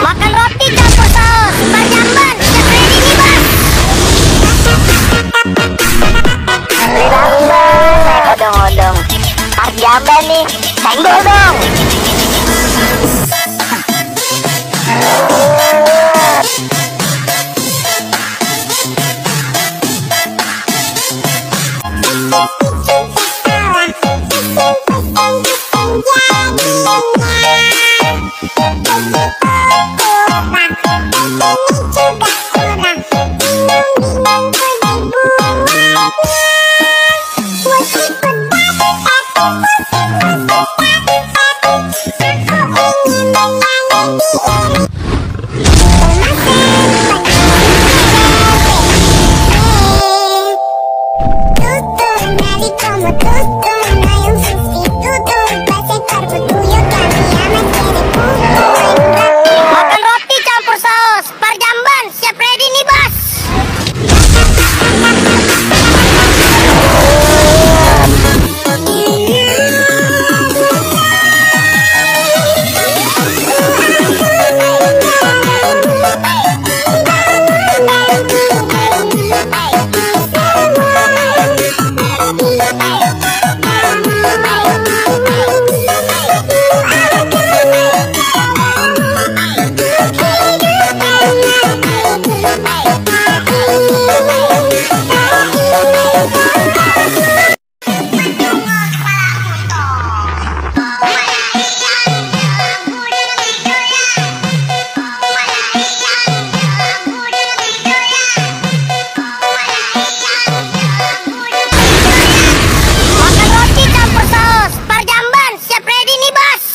Makan roti campur saus, Pak Jamban, siap ready nih Bang. Lidah Bang, naik odong-odong. Pak Jamban nih, senggol dong. Makan roti campur saus, Pak Jamban, siap ready nih Bas. Makan roti campur saus, Pak Jamban, siap ready nih Bas.